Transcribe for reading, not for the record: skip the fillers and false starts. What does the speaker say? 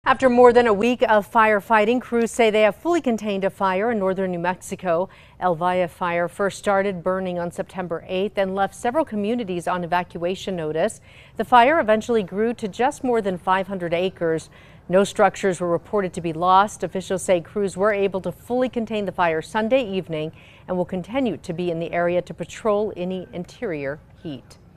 After more than a week of firefighting, crews say they have fully contained a fire in northern New Mexico. El Valle Fire first started burning on September 8th and left several communities on evacuation notice. The fire eventually grew to just more than 500 acres. No structures were reported to be lost. Officials say crews were able to fully contain the fire Sunday evening and will continue to be in the area to patrol any interior heat.